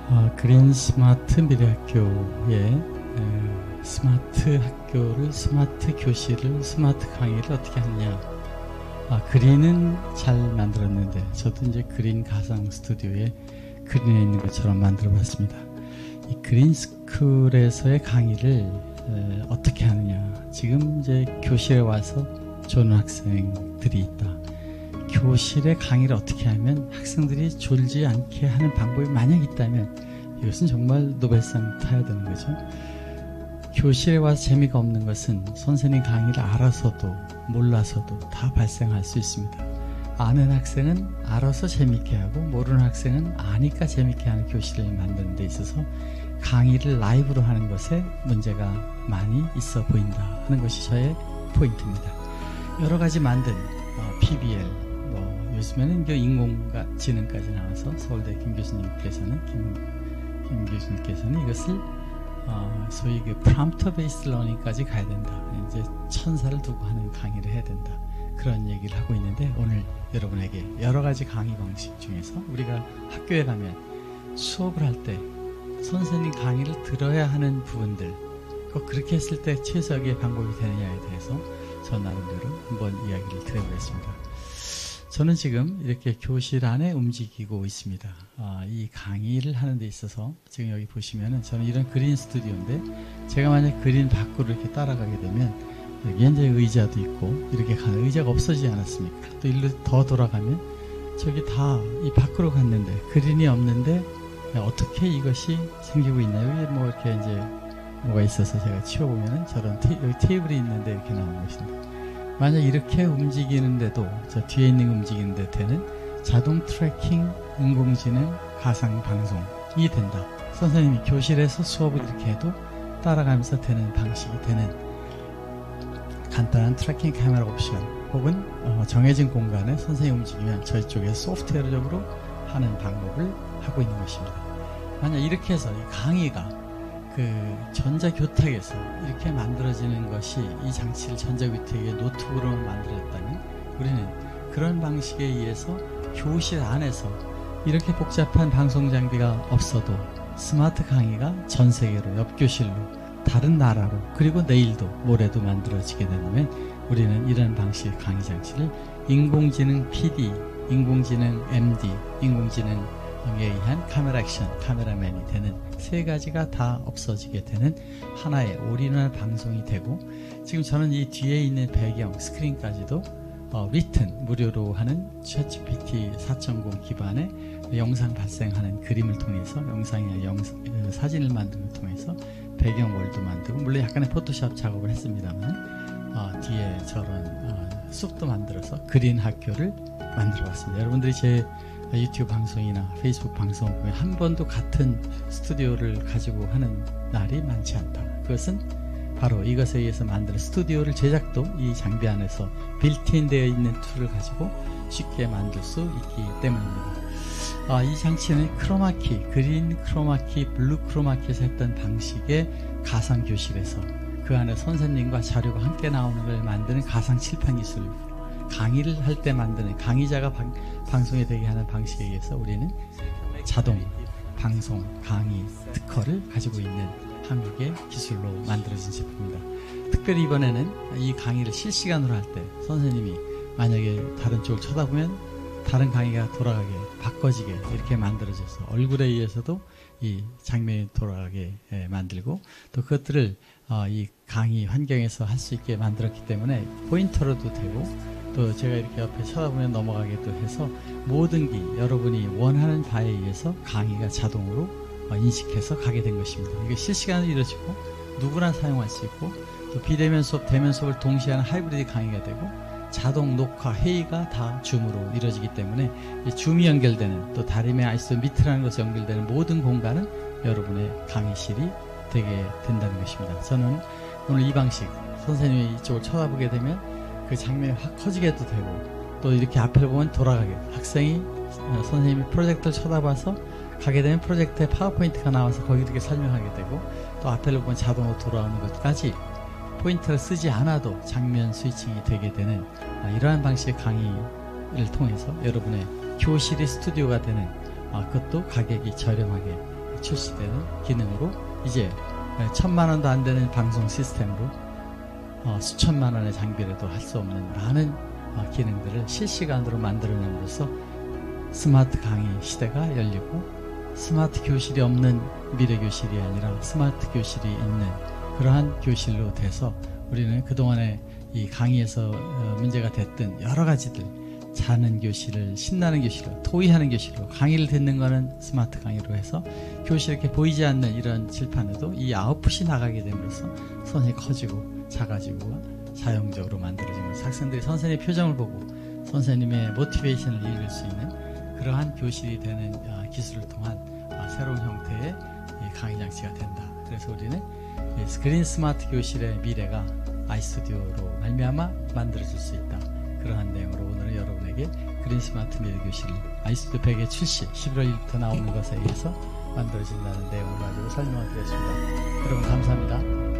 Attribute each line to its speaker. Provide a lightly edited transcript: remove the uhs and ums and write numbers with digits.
Speaker 1: 그린 스마트 미래학교의 스마트 학교를, 스마트 교실을, 스마트 강의를 어떻게 하느냐. 그린은 잘 만들었는데 저도 이제 그린 가상 스튜디오에 그린에 있는 것처럼 만들어 봤습니다. 이 그린 스쿨에서의 강의를 어떻게 하느냐. 지금 이제 교실에 와서 조는 학생들이 있다. 교실의 강의를 어떻게 하면 학생들이 졸지 않게 하는 방법이 만약 있다면 이것은 정말 노벨상 타야 되는 거죠. 교실에 와서 재미가 없는 것은 선생님 강의를 알아서도 몰라서도 다 발생할 수 있습니다. 아는 학생은 알아서 재밌게 하고 모르는 학생은 아니까 재밌게 하는 교실을 만드는 데 있어서 강의를 라이브로 하는 것에 문제가 많이 있어 보인다 하는 것이 저의 포인트입니다. 여러 가지 만든 PBL, 요즘에는 인공지능까지 나와서 서울대 김 교수님께서는 이것을 소위 프롬프트 베이스 러닝까지 가야 된다. 이제 천사를 두고 하는 강의를 해야 된다. 그런 얘기를 하고 있는데 오늘 여러분에게 여러 가지 강의 방식 중에서 우리가 학교에 가면 수업을 할 때 선생님 강의를 들어야 하는 부분들, 꼭 그렇게 했을 때 최적의 방법이 되느냐에 대해서 저 나름대로 한번 이야기를 드려보겠습니다. 저는 지금 이렇게 교실 안에 움직이고 있습니다. 이 강의를 하는 데 있어서 지금 여기 보시면은 저는 이런 그린 스튜디오인데 제가 만약 그린 밖으로 이렇게 따라가게 되면 여기 이제 의자도 있고 이렇게 가는 의자가 없어지지 않았습니까? 또 일로 더 돌아가면 저기 다 이 밖으로 갔는데 그린이 없는데 어떻게 이것이 생기고 있나요? 여기 이렇게 이제 뭐가 있어서 제가 치워보면은 저런 여기 테이블이 있는데 이렇게 나오는 것입니다. 만약 이렇게 움직이는데도 저 뒤에 있는 움직이는데 되는 자동 트래킹, 인공지능, 가상 방송이 된다. 선생님이 교실에서 수업을 이렇게 해도 따라가면서 되는 방식이 되는 간단한 트래킹 카메라 옵션 혹은 정해진 공간에 선생님이 움직이면 저희 쪽에서 소프트웨어적으로 하는 방법을 하고 있는 것입니다. 만약 이렇게 해서 이 강의가 전자교탁에서 이렇게 만들어지는 것이 이 장치를 전자교탁의 노트북으로만 만들었다면 우리는 그런 방식에 의해서 교실 안에서 이렇게 복잡한 방송 장비가 없어도 스마트 강의가 전 세계로 옆 교실로 다른 나라로 그리고 내일도 모레도 만들어지게 된다면 우리는 이런 방식의 강의 장치를 인공지능 PD, 인공지능 MD, 인공지능 에 의한 카메라 액션, 카메라맨이 되는 세 가지가 다 없어지게 되는 하나의 올인원 방송이 되고 지금 저는 이 뒤에 있는 배경 스크린까지도 리튼 무료로 하는 챗GPT 4.0 기반의 영상 발생하는 그림을 통해서 사진을 만드는 걸 통해서 배경 월도 만들고 물론 약간의 포토샵 작업을 했습니다만 뒤에 저런 숲도 만들어서 그린 학교를 만들어 봤습니다. 여러분들이 제 유튜브 방송이나 페이스북 방송을 보면 한 번도 같은 스튜디오를 가지고 하는 날이 많지 않다. 그것은 바로 이것에 의해서 만든 스튜디오를 제작도 이 장비 안에서 빌트인 되어 있는 툴을 가지고 쉽게 만들 수 있기 때문입니다. 이 장치는 크로마키, 그린 크로마키, 블루 크로마키에서 했던 방식의 가상 교실에서 그 안에 선생님과 자료가 함께 나오는 걸 만드는 가상 칠판 기술, 강의를 할 때 만드는 강의자가 방송이 되게 하는 방식에 의해서 우리는 자동 방송 강의 특허를 가지고 있는 한국의 기술로 만들어진 제품입니다. 특별히 이번에는 이 강의를 실시간으로 할 때 선생님이 만약에 다른 쪽을 쳐다보면 다른 강의가 돌아가게 바꿔지게 이렇게 만들어져서 얼굴에 의해서도 이 장면이 돌아가게 만들고 또 그것들을 이 강의 환경에서 할 수 있게 만들었기 때문에 포인터로도 되고 또 제가 이렇게 옆에 쳐다보면 넘어가기도 해서 뭐든지 여러분이 원하는 바에 의해서 강의가 자동으로 인식해서 가게 된 것입니다. 이게 실시간으로 이루어지고 누구나 사용할 수 있고 또 비대면 수업, 대면 수업을 동시에 하는 하이브리드 강의가 되고 자동 녹화, 회의가 다 줌으로 이루어지기 때문에 줌이 연결되는 또 다림의 아이스 미트라는 것에 연결되는 모든 공간은 여러분의 강의실이 되게 된다는 것입니다. 저는 오늘 이 방식 선생님이 이쪽을 쳐다보게 되면 그 장면이 확 커지게도 되고 또 이렇게 앞을 보면 돌아가게 학생이 선생님이 프로젝터를 쳐다봐서 가게 되면 프로젝터에 파워포인트가 나와서 거기 이렇게 설명하게 되고 또 앞을 보면 자동으로 돌아오는 것까지 포인터를 쓰지 않아도 장면 스위칭이 되게 되는 이러한 방식의 강의를 통해서 여러분의 교실이 스튜디오가 되는 그것도 가격이 저렴하게 출시되는 기능으로 이제 1,000만 원도 안 되는 방송 시스템으로 수천만 원의 장비라도 할 수 없는 많은 기능들을 실시간으로 만들어냄으로써 스마트 강의 시대가 열리고 스마트 교실이 없는 미래 교실이 아니라 스마트 교실이 있는 그러한 교실로 돼서 우리는 그동안에 이 강의에서 문제가 됐던 여러 가지들 자는 교실을 신나는 교실로 토의하는 교실로 강의를 듣는 거는 스마트 강의로 해서 교실 이렇게 보이지 않는 이런 칠판에도 이 아웃풋이 나가게 됨으로써 선생님이 커지고 작아지고 자연적으로 만들어지면서 학생들이 선생님의 표정을 보고 선생님의 모티베이션을 읽을 수 있는 그러한 교실이 되는 기술을 통한 새로운 형태의 강의 장치가 된다. 그래서 우리는 그린 스마트 교실의 미래가 아이스튜디오로 말미암아 만들어질 수 있다. 그러한 내용으로 오늘은 여러분에게 그린 스마트 미래 교실 아이스튜디오 100의 출시 11월 1일부터 나오는 것에 의해서 만들어진다는 내용을 가지고 설명을 드렸습니다. 여러분 감사합니다.